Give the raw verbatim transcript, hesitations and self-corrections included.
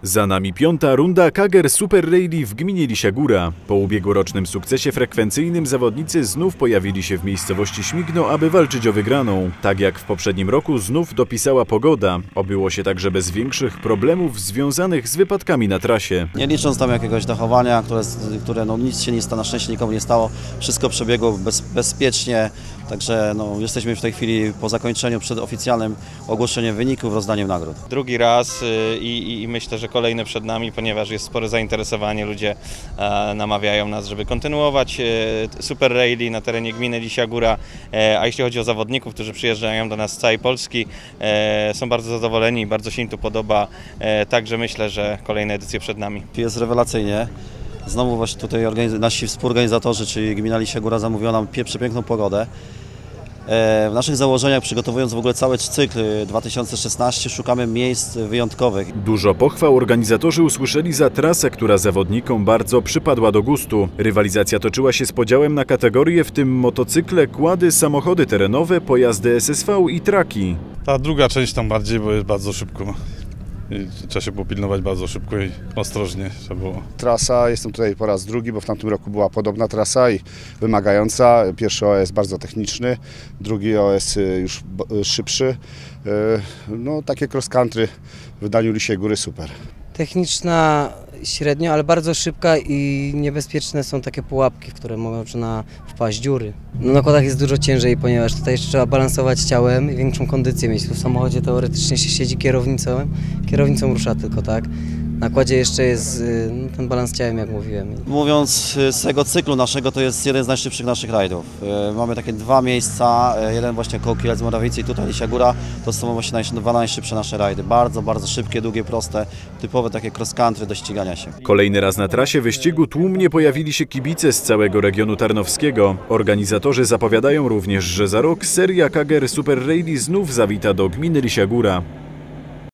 Za nami piąta runda Kager Super Rally w gminie Lisia Góra. Po ubiegłorocznym sukcesie frekwencyjnym zawodnicy znów pojawili się w miejscowości Śmigno, aby walczyć o wygraną. Tak jak w poprzednim roku znów dopisała pogoda. Obyło się także bez większych problemów związanych z wypadkami na trasie. Nie licząc tam jakiegoś dachowania, które, które no nic się nie stało, na szczęście nikomu nie stało. Wszystko przebiegło bez, bezpiecznie, także no, jesteśmy w tej chwili po zakończeniu przed oficjalnym ogłoszeniem wyników, rozdaniem nagród. Drugi raz i, i, i myślę, że kolejny przed nami, ponieważ jest spore zainteresowanie, ludzie e, namawiają nas, żeby kontynuować e, Super Rally na terenie gminy Lisia Góra, e, a jeśli chodzi o zawodników, którzy przyjeżdżają do nas z całej Polski, e, są bardzo zadowoleni, bardzo się im tu podoba, e, także myślę, że kolejne edycje przed nami. Jest rewelacyjnie. Znowu właśnie tutaj nasi współorganizatorzy, czyli gmina Lisia Góra, zamówiła nam przepiękną pogodę. W naszych założeniach, przygotowując w ogóle cały cykl dwa tysiące szesnasty, szukamy miejsc wyjątkowych. Dużo pochwał organizatorzy usłyszeli za trasę, która zawodnikom bardzo przypadła do gustu. Rywalizacja toczyła się z podziałem na kategorie, w tym motocykle, quady, samochody terenowe, pojazdy S S V i traki. Ta druga część tam bardziej, bo jest bardzo szybko. I trzeba się popilnować bardzo szybko i ostrożnie trzeba było. Trasa, jestem tutaj po raz drugi, bo w tamtym roku była podobna trasa i wymagająca. Pierwszy O S bardzo techniczny, drugi O S już szybszy. No takie cross country w wydaniu Lisiej Góry super. Techniczna średnio, ale bardzo szybka i niebezpieczne są takie pułapki, w które można wpaść, dziury. No, na kładach jest dużo ciężej, ponieważ tutaj jeszcze trzeba balansować ciałem i większą kondycję mieć. Tu w samochodzie teoretycznie się siedzi kierownicą, kierownicą rusza tylko, tak? Na kładzie jeszcze jest no, ten balans ciałem, jak mówiłem. Mówiąc z tego cyklu naszego, to jest jeden z najszybszych naszych rajdów. Mamy takie dwa miejsca, jeden właśnie koło Kielec Morawicy i tutaj Lisia Góra. To są właśnie dwa najszybsze nasze rajdy. Bardzo, bardzo szybkie, długie, proste, typowe takie cross country do ścigania się. Kolejny raz na trasie wyścigu tłumnie pojawili się kibice z całego regionu tarnowskiego. Organizatorzy zapowiadają również, że za rok seria Kager Super Rally znów zawita do gminy Lisia Góra.